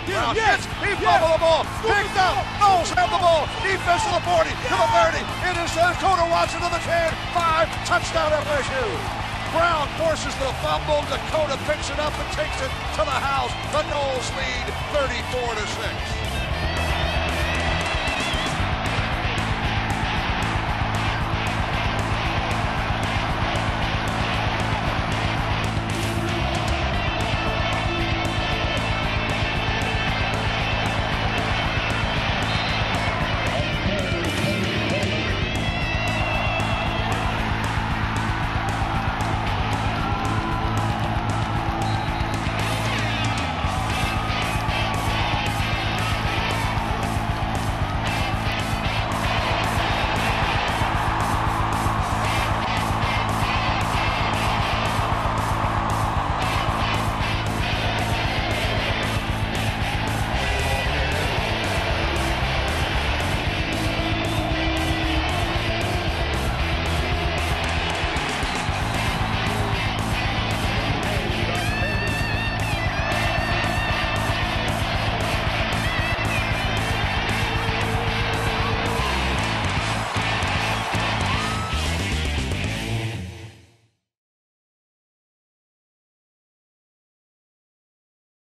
Brown hits. He fumbled the ball. Picked up. Knowles have the ball. Defense to the 40, to the 30. It is Dakota Watson to the 10. 5. Touchdown FSU. Brown forces the fumble. Dakota picks it up and takes it to the house. The Knowles lead 34-6.